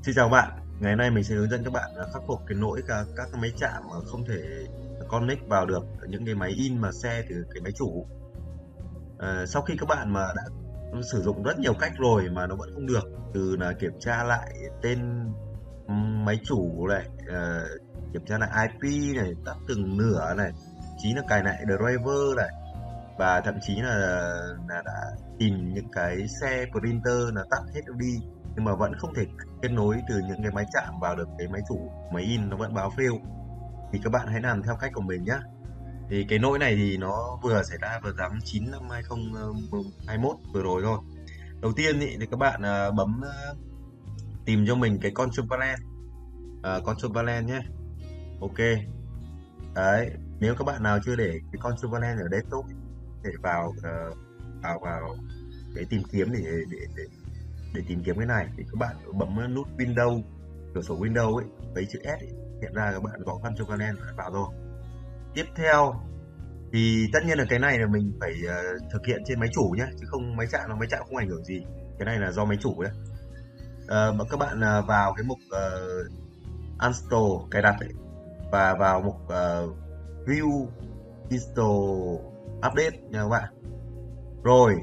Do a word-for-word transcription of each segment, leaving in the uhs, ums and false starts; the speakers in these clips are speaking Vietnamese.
Xin chào bạn, ngày nay mình sẽ hướng dẫn các bạn à, khắc phục cái lỗi cả các cái máy chạm mà không thể connect vào được những cái máy in mà xe từ cái máy chủ. Ờ, sau khi các bạn mà đã sử dụng rất nhiều cách rồi mà nó vẫn không được, từ là kiểm tra lại tên máy chủ này, ờ, kiểm tra lại i pê này, tắt từng nửa này, chí là cài lại driver này, và thậm chí là là đã tìm những cái xe printer là tắt hết đi nhưng mà vẫn không thể kết nối từ những cái máy chạm vào được cái máy chủ, máy in nó vẫn báo fail. Thì các bạn hãy làm theo cách của mình nhé. Thì cái lỗi này thì nó vừa xảy ra vào tháng chín năm hai không hai mốt vừa rồi thôi. Đầu tiên ý, thì các bạn à, bấm à, tìm cho mình cái control panel, à, control panel nhé. Ok. Đấy, nếu các bạn nào chưa để cái control panel ở desktop để vào uh, vào vào để tìm kiếm để để để, để tìm kiếm cái này thì các bạn bấm nút Windows, cửa sổ Windows ấy, lấy chữ S ấy, hiện ra các bạn gõ control panel vào thôi. Tiếp theo thì tất nhiên là cái này là mình phải uh, thực hiện trên máy chủ nhé, chứ không máy chạm nó máy chạm không ảnh hưởng gì. Cái này là do máy chủ đấy. Uh, các bạn uh, vào cái mục uh, uninstall cài đặt ấy, và vào mục uh, view install update nha các bạn. Rồi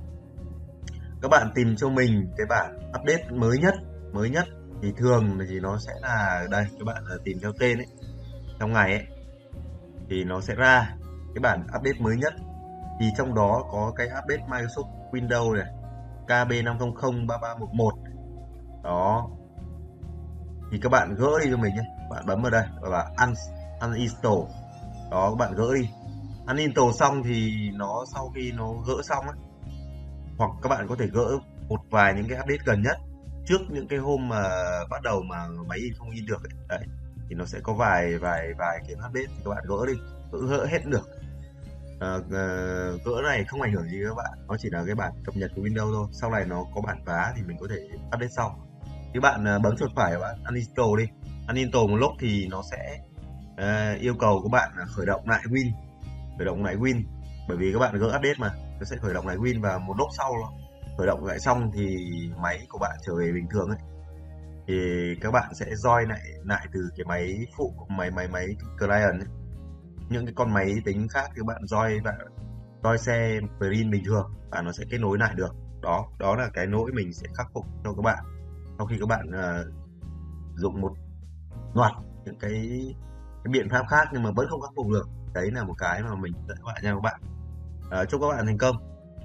các bạn tìm cho mình cái bản update mới nhất mới nhất thì thường thì nó sẽ là đây, các bạn tìm theo tên ấy, trong ngày ấy thì nó sẽ ra cái bản update mới nhất. Thì trong đó có cái update Microsoft Windows này, K B năm không không ba ba một một đó, thì các bạn gỡ đi cho mình nhé. Bạn bấm vào đây và un uninstall đó, các bạn gỡ đi. Uninstall xong thì nó sau khi nó gỡ xong ấy, hoặc các bạn có thể gỡ một vài những cái update gần nhất trước những cái hôm mà bắt đầu mà máy in không in được ấy. Đấy, thì nó sẽ có vài vài vài cái update thì các bạn gỡ đi, gỡ, gỡ hết được. À, gỡ này không ảnh hưởng gì các bạn, nó chỉ là cái bản cập nhật của Windows thôi, sau này nó có bản vá thì mình có thể update sau. Các bạn bấm chuột phải, các bạn uninstall đi. Uninstall một lúc thì nó sẽ uh, yêu cầu các bạn khởi động lại Win, khởi động lại Win, bởi vì các bạn gỡ update mà, nó sẽ khởi động lại Win, và một lúc sau khởi động lại xong thì máy của bạn trở về bình thường ấy, thì các bạn sẽ join lại lại từ cái máy phụ, máy máy máy client ấy. Những cái con máy tính khác thì các bạn join và join xe print bình thường và nó sẽ kết nối lại được. Đó, đó là cái lỗi mình sẽ khắc phục cho các bạn sau khi các bạn uh, dùng một loạt những cái, cái biện pháp khác nhưng mà vẫn không khắc phục được. Đấy là một cái mà mình dẫn các bạn nha các bạn. À, chúc các bạn thành công.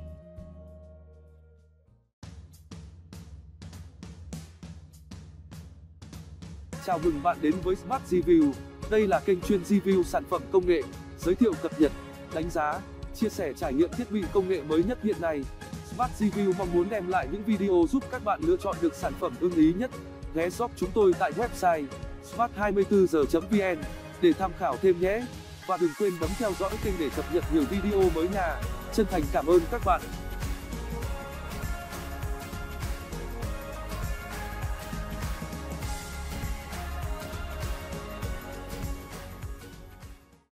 Chào mừng bạn đến với Smart Review. Đây là kênh chuyên review sản phẩm công nghệ, giới thiệu cập nhật, đánh giá, chia sẻ trải nghiệm thiết bị công nghệ mới nhất hiện nay. Smart Review mong muốn đem lại những video giúp các bạn lựa chọn được sản phẩm ưng ý nhất. Ghé shop chúng tôi tại website smart hai mươi tư giờ chấm vn để tham khảo thêm nhé. Và đừng quên bấm theo dõi kênh để cập nhật nhiều video mới nha. Chân thành cảm ơn các bạn.